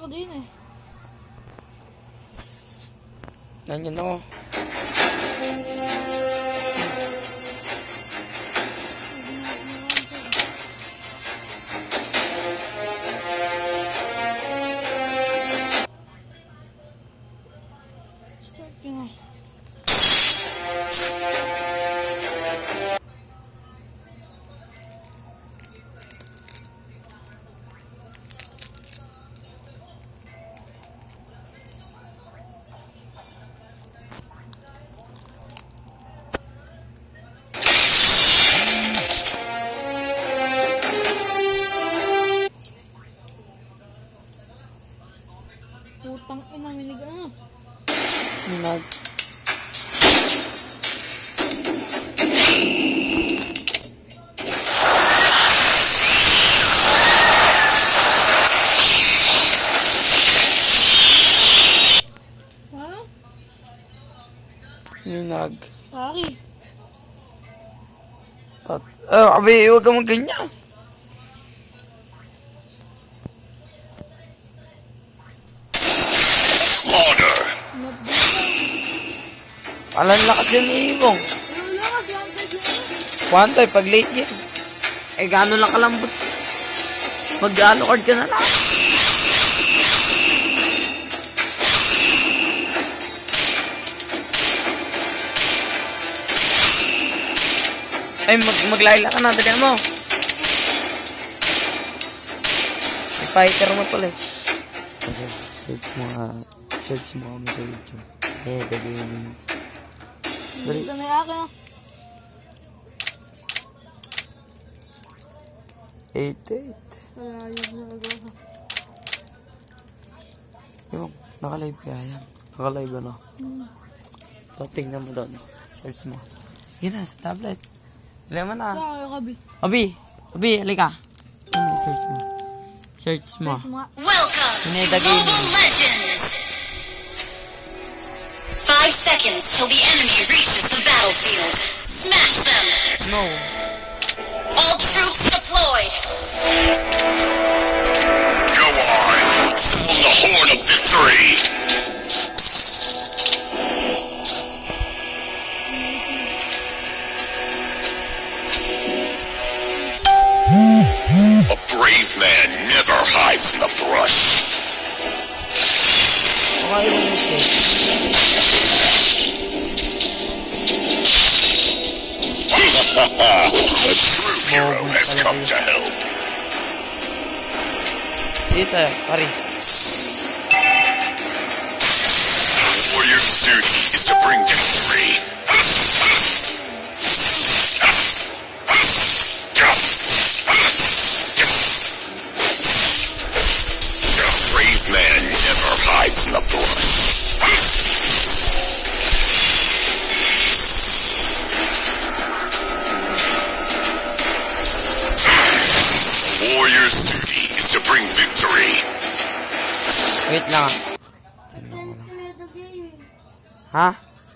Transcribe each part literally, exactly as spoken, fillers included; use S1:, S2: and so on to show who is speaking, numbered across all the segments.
S1: ako din eh.
S2: Ganyan ako.
S1: Start yun nga. Putang ina, minig ano?
S2: Minag.
S1: Wow?
S2: Minag.
S1: Pari.
S2: At, oh, abi, huwag ka mag-ganyan.
S3: Slaughter.
S2: Alam lakas yan iibong.
S1: Ano lakas? Lakas yun.
S2: Kwantoy, pag late yan. Eh, gano'n lang kalambot. Mag-ano card ka na lang. Ay, mag maglayla ka na. Dali mo. Fighter mo pala eh. Search mo nga. Search mo kami sa YouTube. Eh, gagawin.
S1: Dito na yung akin.
S2: eight eight.
S1: Wala yung nagawa.
S2: Yung, naka-live kaya yan. Naka-live ano.
S1: Hmm.
S2: So, tingnan mo doon. Search mo. Yun na, sa tablet. Dali mo na.
S1: Kaya kabi.
S2: Abi, Abi, halika. Ano, search mo. Search mo.
S4: Welcome
S2: Pineda
S4: to Mobile Legends! Five seconds till the enemy reaches the battlefield. Smash them!
S2: No.
S4: All troops deployed!
S3: Go on. Sound the horn of victory. A brave man never hides in the brush.
S2: Okay, okay.
S3: A true hero has come to help.
S2: Dito, pari.
S3: Warrior's duty is to bring victory. A brave man never hides in the brush. Warrior's duty is to bring victory.
S2: Wait lang. Ha?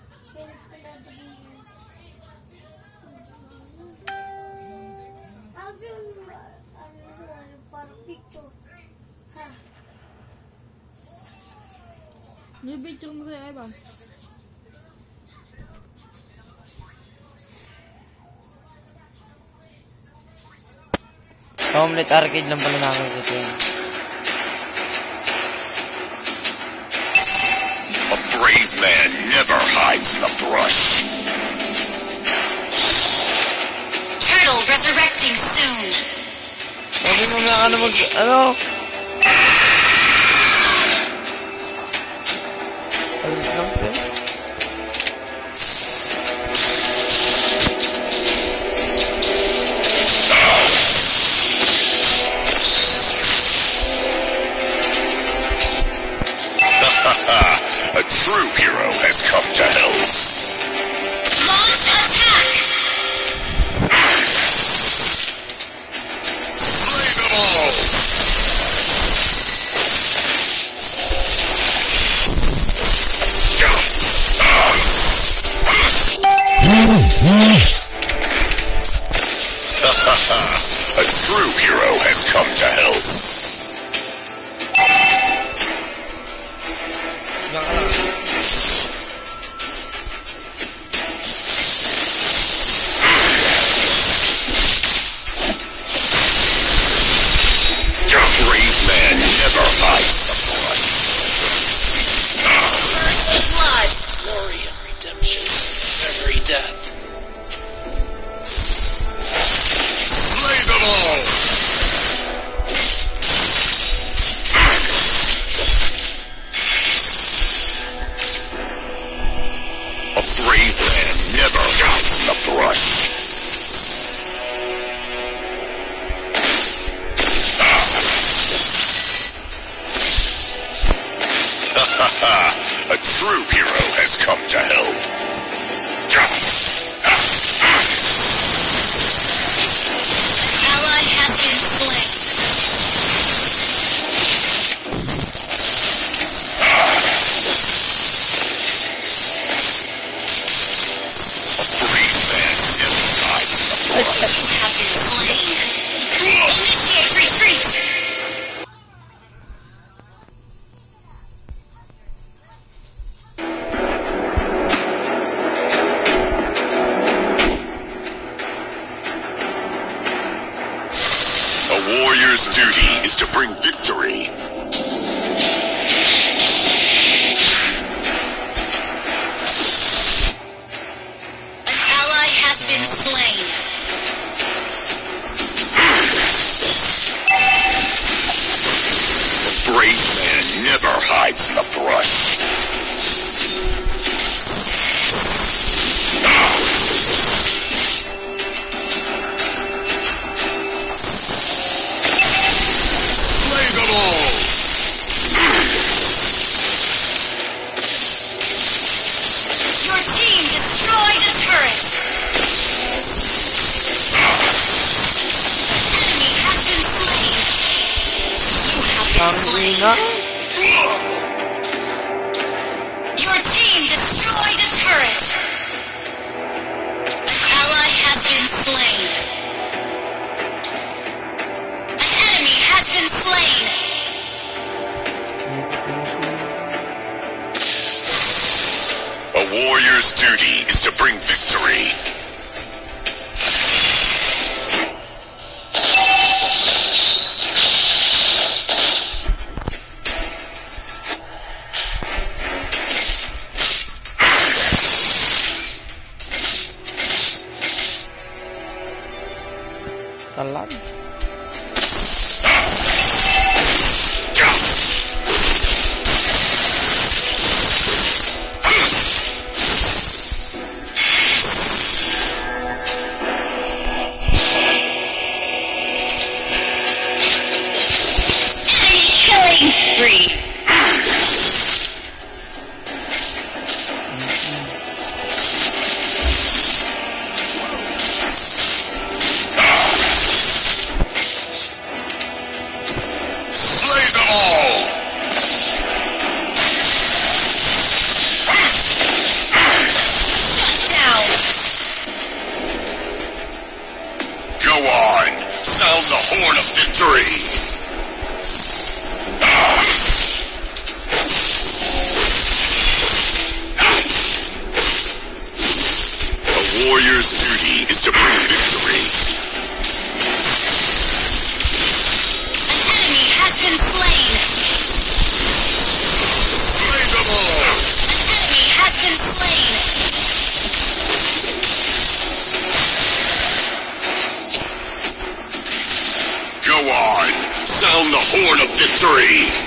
S1: May picture mo sa'yo, Evan.
S2: Homelet arcade lang pala namin ito.
S3: A brave man never hides in the brush.
S4: Turtle resurrecting soon!
S2: Sabi mo nga ano mag... Ano? Ayos lang po.
S3: A true hero has come to help.
S4: Launch attack!
S3: Slay them all! A true hero has come to help. A true hero has come to help.
S4: Ally has been slain.
S3: Brave man never hides the brush.
S4: You have been slain. Initiate retreat.
S3: A warrior's duty is to bring victory.
S4: An ally has been slain.
S3: A brave man never hides in the brush. Slay them all!
S4: Your team destroyed a turret. An enemy has been slain. You have been
S2: Ang
S4: slain.
S2: ina.
S4: Your team destroyed a turret. An ally has been slain. An enemy has been slain.
S3: A warrior's duty is to bring victory.
S2: Talag.
S4: Enemy killing spree.
S3: Slay them all!
S4: Shut down.
S3: Go on! Sound the horn of victory! A warrior's duty is to bring victory.
S4: An enemy has been slain.
S3: Slay them all!
S4: An enemy has been slain.
S3: Go on! Sound the horn of victory!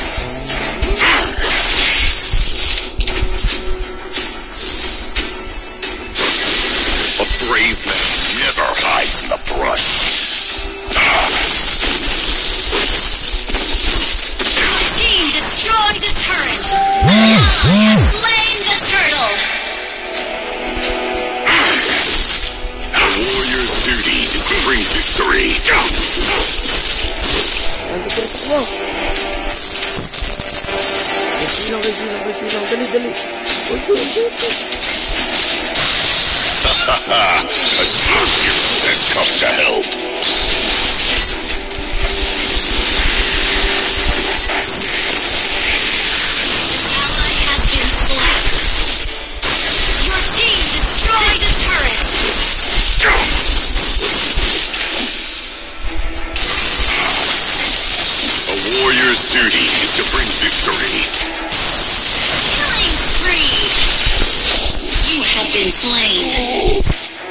S3: A brave man never hides in the brush.
S4: Your team destroyed a turret. An ally has slain the turtle.
S3: A warrior's duty is to bring victory.
S2: Anti-crit mo. Kasilaw, kasilaw, kasilaw. Dali, dali. Huwag to, huwag to, huwag to.
S3: A true hero has come to help.
S4: Ally has been slain. Your team destroyed a turret.
S3: A warrior's duty is to bring victory.
S4: Killing spree. You have been slain.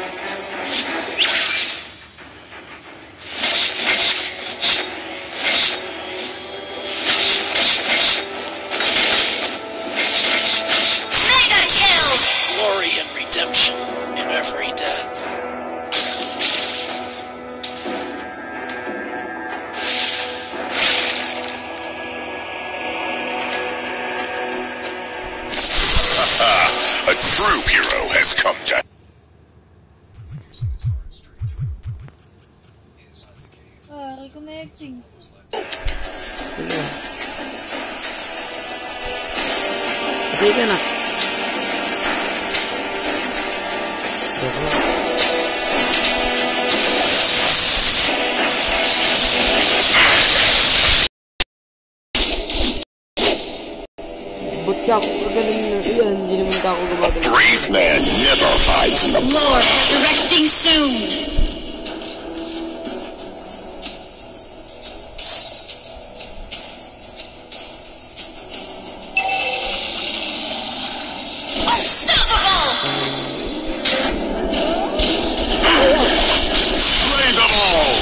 S4: Mega kill.
S5: Glory and redemption in every death.
S3: true hero has come to.
S1: Ah, reconnecting.
S2: Sige. Sige na. Joke lang. Ba't ka ako kagaling na iyan? Hindi naman ka ako gumagaling.
S3: Brave man never hides in the
S4: Lord resurrecting soon. Unstoppable!
S3: slay them all.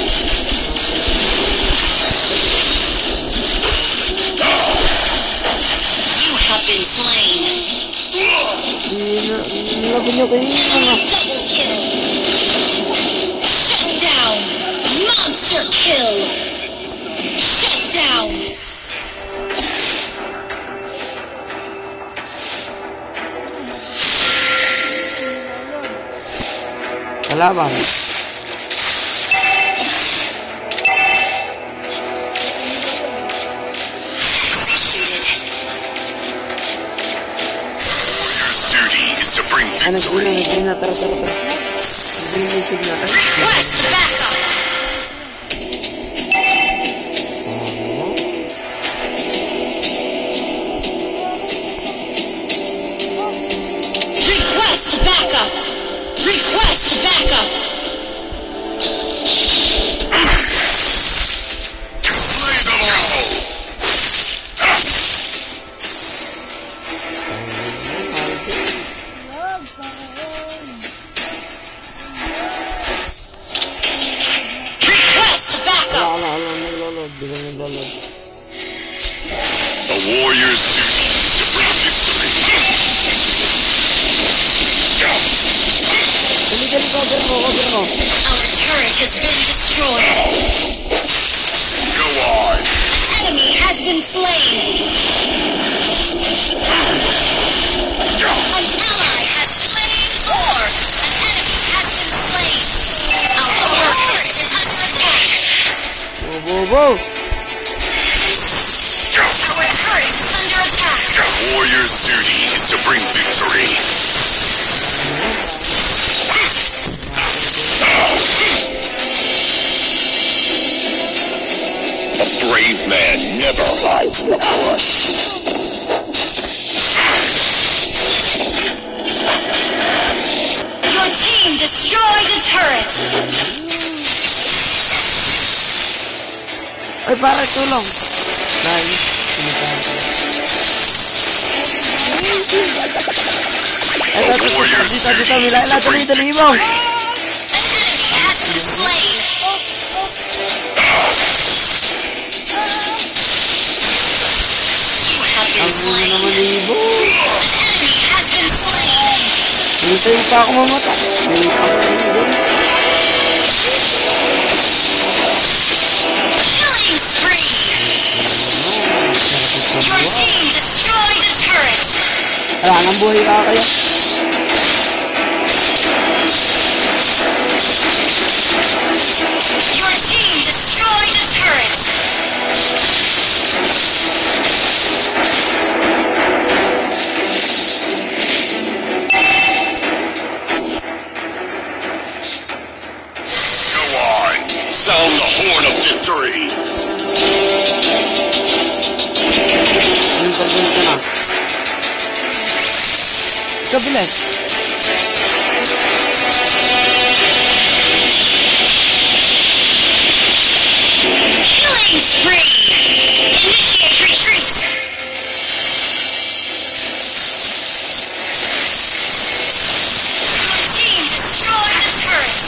S4: You have been slain.
S2: Laban niyo kayo mga.
S4: Double kill. Shut down. Monster kill. Shut down.
S2: Kalaban.
S4: Executed.
S3: Warrior's duty is to bring
S2: Ano,
S3: victory.
S2: sige na, tara, tara, tara. Sige na, sige na.
S4: Request backup. Request backup. Request backup.
S3: Slay them all.
S1: Love, Panginoon.
S4: Request backup.
S2: Ala, ala, ala, naglolod. Biglang naglolod.
S3: A warrior's duty is to bring victory.
S2: Dali, dali, cover mo, cover mo.
S4: Our turret has been destroyed.
S3: Go on.
S4: Enemy has been slain. An ally has slain Thor. An enemy has been slain. Our turret is under attack.
S2: Go, go, go.
S4: Our turret is under attack.
S3: A warrior's duty is to bring victory. A brave man never hides in the brush.
S4: Your team destroyed a turret.
S2: Ay, pare, tulong. Nice. Sumitahan ko. Ay, dito, dito, dito, dito, Milala, dali, dali mo.
S4: An enemy has been slain. You have been
S2: Ang muna
S4: slain.
S2: naman ibo.
S4: An enemy has been slain.
S2: Hintayin pa ako mamata. May pang-ibo.
S4: Killing spree. Your team destroyed a turret.
S2: Wala nang buhay ka kayo.
S4: Your team destroyed a turret.
S3: Go on. Sound the horn of victory.
S2: Anong pagbulit ka na? Kabilet.
S4: Killing spree. Initiate retreat. Your team destroyed a turret.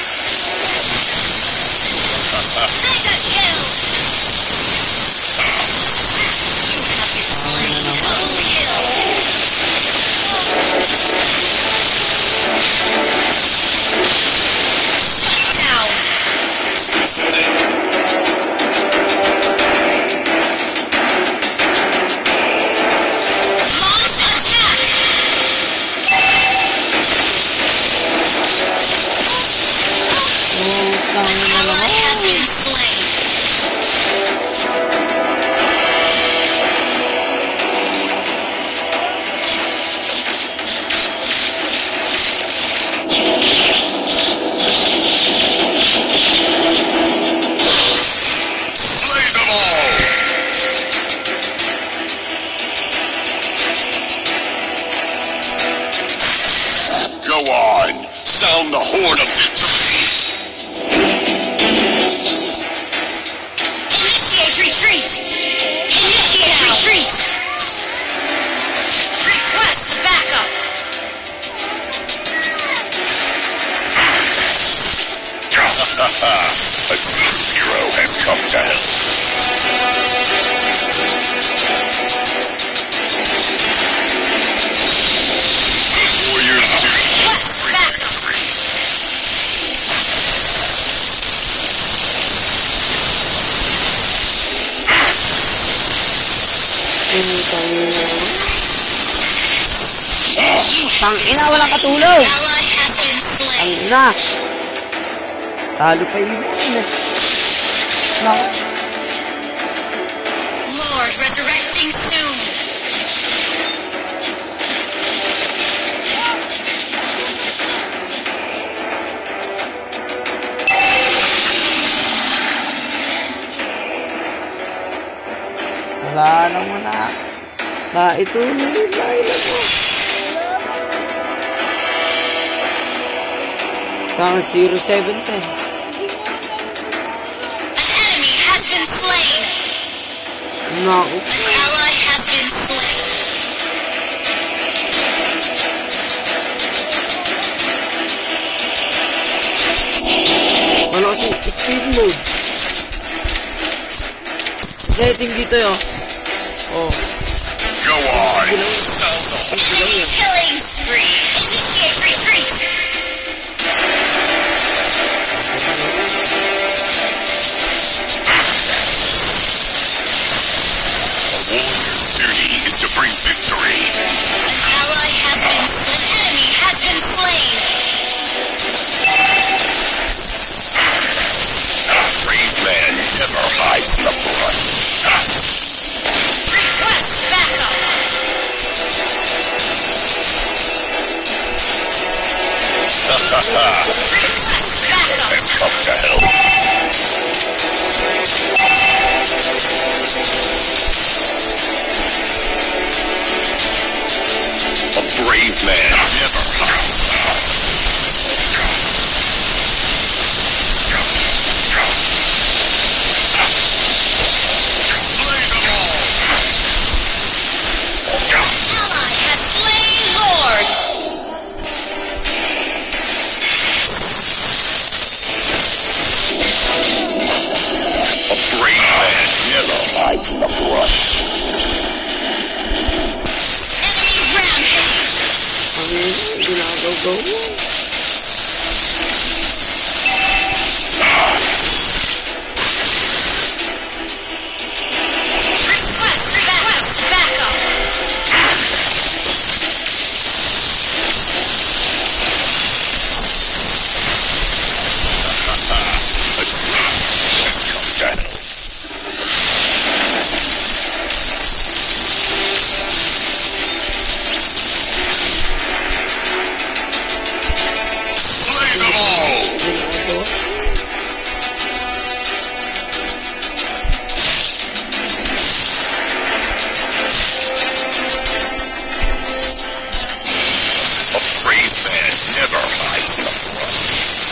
S4: Mega kill. You have been slain. Double kill.
S3: come to help. Warriors duty is to bring victory.
S2: Tangina, walang katulog.
S4: Ally has been slain.
S2: Tangina. Talo pa yun.
S4: Lord resurrecting soon.
S2: Wala lang mo na. Na ito nila ilan mo. Saan zero seven ten.
S4: An enemy has been slain.
S2: Naku.
S4: An ally has been slain.
S2: Wala kasi speed mode. Setting dito yun. Oh.
S3: Go on.
S4: Enemy killing spree. Initiate retreat.
S3: A warrior's duty is to bring victory.
S4: An ally has been slain. An enemy has been slain.
S3: A brave man never hides in the brush.
S4: Request backup. Request backup.
S3: And come to help. A brave man never hides. Slay them all.
S4: Ally has slain Lord.
S3: A brave man never hides in the brush.
S4: Enemy rampage.
S2: Ang ginagaw mo.
S4: Request request backup.
S3: Come to help. Slay them all. A brave man never hides in the brush.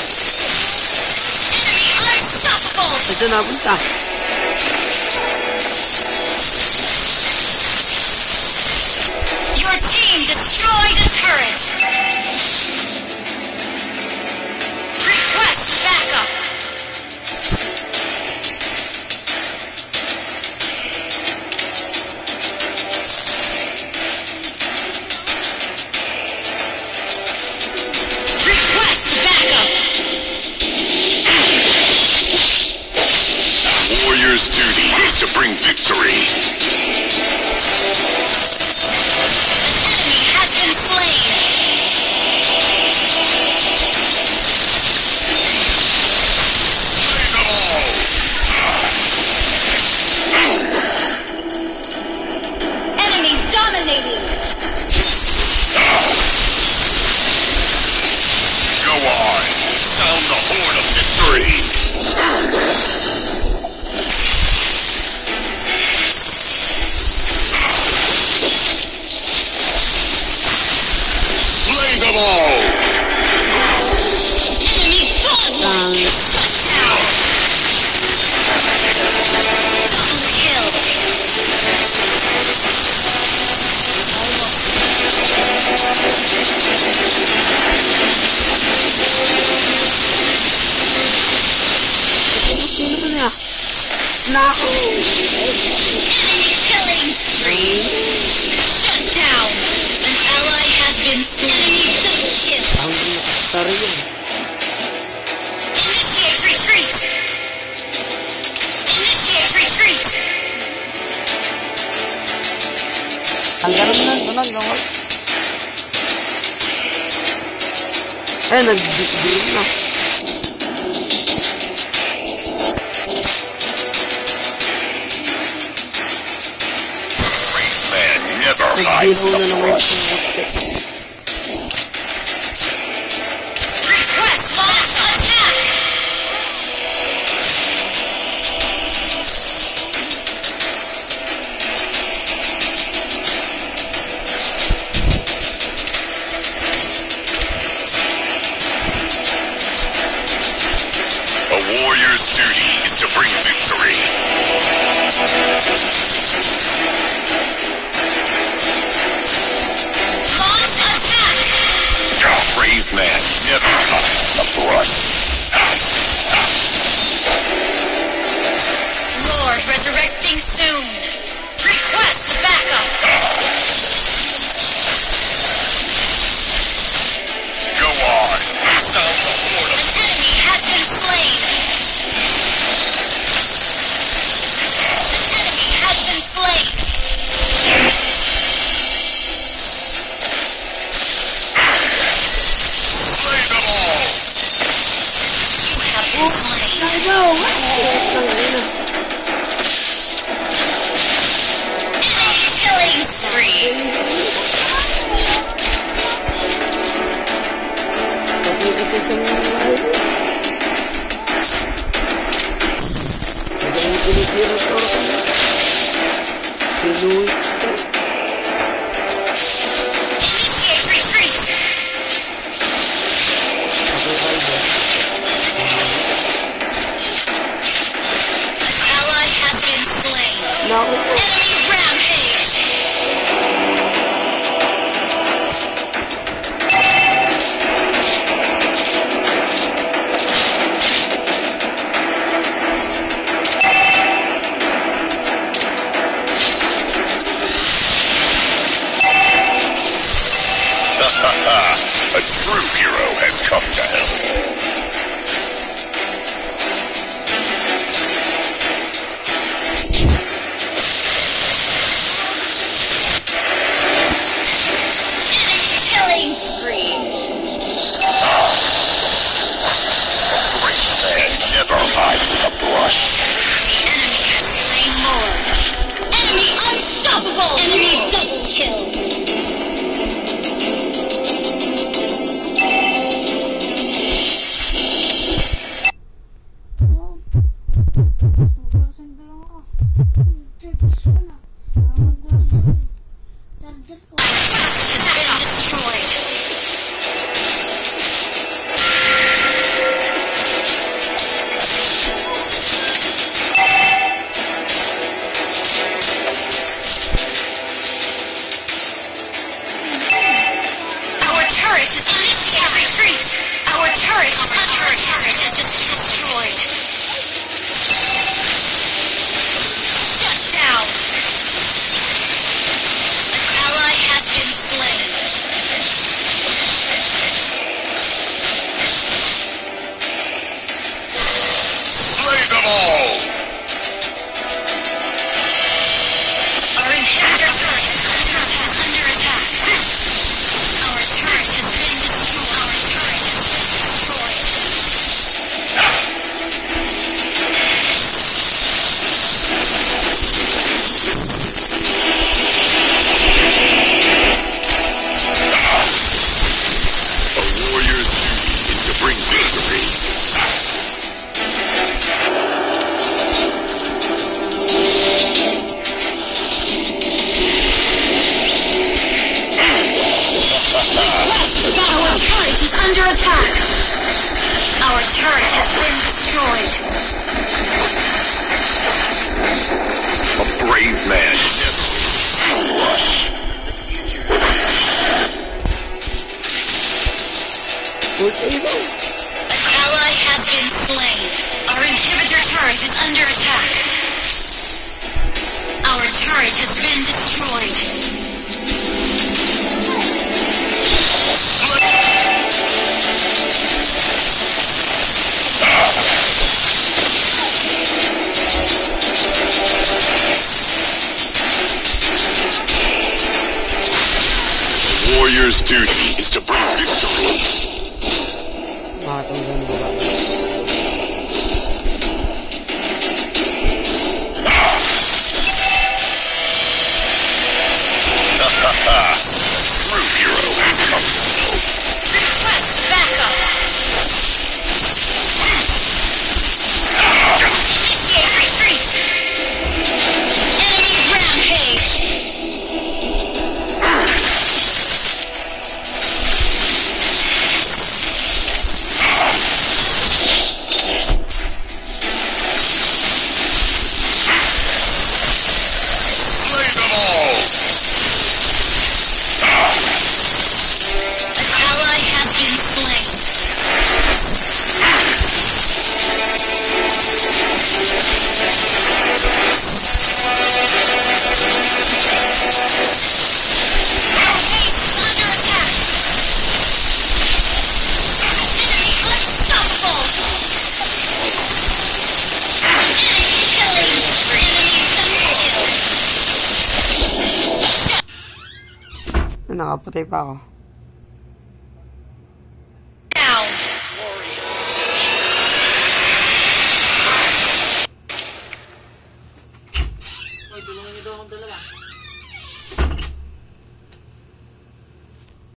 S4: Enemy unstoppable.
S2: Ito na punta.
S4: Your team destroyed a turret. Request backup. Request backup.
S3: Warrior's duty is to bring victory.
S4: An enemy has been slain.
S3: Slay them all.
S4: Enemy dominating.
S3: Go on. Sound the horn of victory.
S2: Nako!
S4: Enemy killing spree. Shut down. An ally has been slain. Enemy double kill.
S2: Ang nakasari yun.
S4: Initiate retreat. Initiate retreat.
S2: Tanggalan mo na, tunog, gawal. Eh, nag-dilim na.
S3: Man never hides
S2: Nag-dilim na
S3: the
S2: naman
S3: brush.
S2: yung
S4: Request launch attack.
S3: A warrior's duty is to bring victory.
S4: Launch attack.
S3: A brave man never hides the brush.
S4: Lord resurrecting soon. Request backup.
S3: Go on. Sound the horn
S4: An
S3: of
S4: enemy has been slain. An enemy has been slain.
S3: slay them all.
S4: You have been slain. Enemy killing spree.
S2: Pati kasi sa mga live. Sabi ang pinipiro ko. Pinuit ko.
S4: Initiate retreat.
S2: Ako live.
S4: An ally has been slain.
S2: Nako.
S4: Enemy rampage.
S3: A true hero has come to help.
S4: Enemy killing spree.
S3: Brave man never hides the brush.
S4: The enemy has slain more. Enemy unstoppable. Enemy double kill.
S2: nakapatay pa ako.